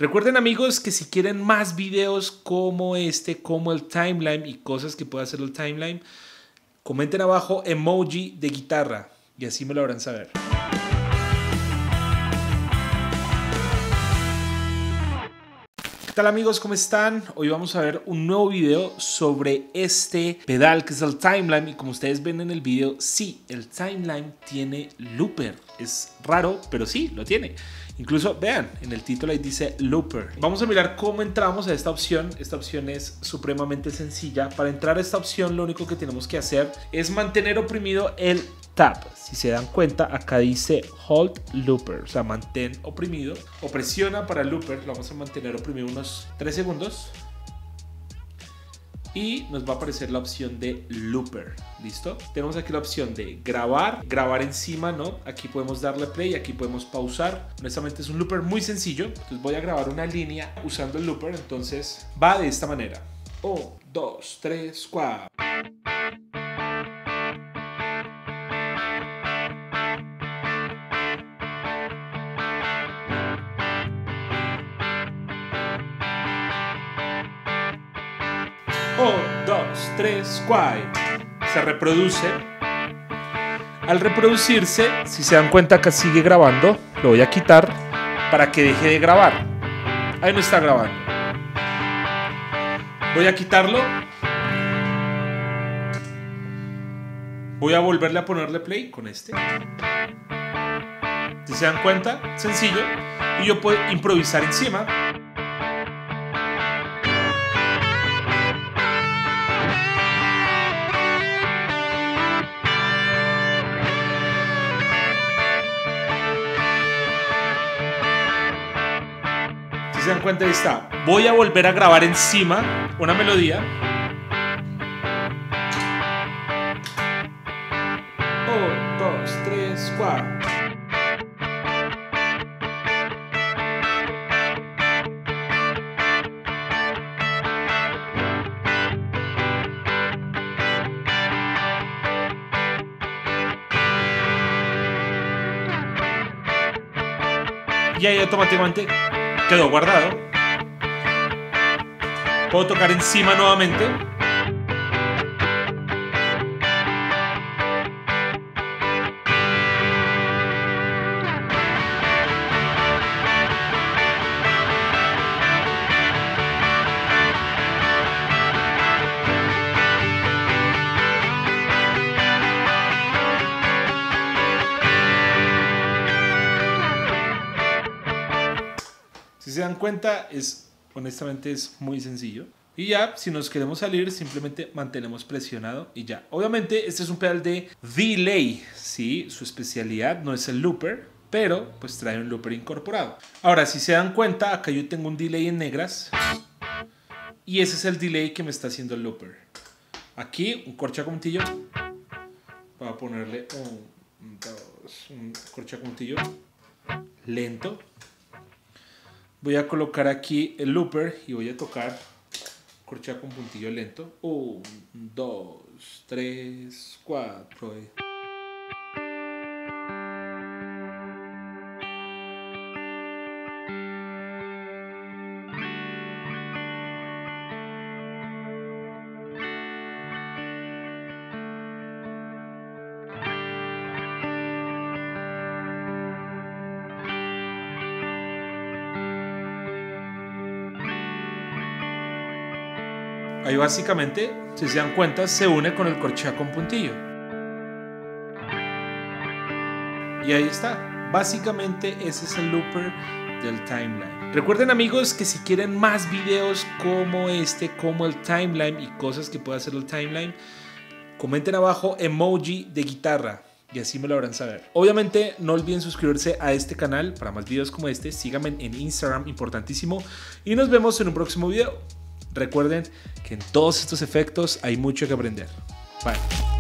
Recuerden amigos que si quieren más videos como este, como el timeline y cosas que puede hacer el timeline, comenten abajo emoji de guitarra y así me lo harán saber. ¿Qué tal amigos? ¿Cómo están? Hoy vamos a ver un nuevo video sobre este pedal que es el timeline y como ustedes ven en el video, sí, el timeline tiene looper. Es raro, pero sí, lo tiene. Incluso vean, en el título ahí dice looper. Vamos a mirar cómo entramos a esta opción. Esta opción es supremamente sencilla. Para entrar a esta opción lo único que tenemos que hacer es mantener oprimido el Tab. Si se dan cuenta, acá dice Hold Looper, o sea, mantén oprimido o presiona para el looper. Lo vamos a mantener oprimido unos 3 segundos y nos va a aparecer la opción de looper. ¿Listo? Tenemos aquí la opción de grabar, grabar encima, ¿no? Aquí podemos darle play, aquí podemos pausar. Honestamente es un looper muy sencillo. Entonces voy a grabar una línea usando el looper. Entonces va de esta manera: 1, 2, 3, 4. Oh, 2, 3, 4. Se reproduce. Al reproducirse, si se dan cuenta, acá sigue grabando. Lo voy a quitar para que deje de grabar. Ahí no está grabando. Voy a quitarlo. Voy a volverle a ponerle play con este. Si se dan cuenta, sencillo. Y yo puedo improvisar encima. Si se dan cuenta, ahí está. Voy a volver a grabar encima una melodía. 1, 2, 3, 4. Y ahí automáticamente quedó guardado. Puedo tocar encima nuevamente. Si se dan cuenta, honestamente es muy sencillo. Y ya, si nos queremos salir, simplemente mantenemos presionado y ya. Obviamente, este es un pedal de delay, ¿sí? Su especialidad no es el looper, pero pues trae un looper incorporado. Ahora, si se dan cuenta, acá yo tengo un delay en negras. Y ese es el delay que me está haciendo el looper. Aquí, un corchapuntillo. Voy a ponerle un corchapuntillo lento. Voy a colocar aquí el looper y voy a tocar corchea con puntillo lento. 1, 2, 3, 4. Ahí básicamente, si se dan cuenta, se une con el corchea con puntillo. Y ahí está. Básicamente ese es el looper del timeline. Recuerden amigos que si quieren más videos como este, como el timeline y cosas que puede hacer el timeline, comenten abajo emoji de guitarra y así me lo harán saber. Obviamente no olviden suscribirse a este canal para más videos como este. Síganme en Instagram, importantísimo. Y nos vemos en un próximo video. Recuerden que en todos estos efectos hay mucho que aprender. Bye.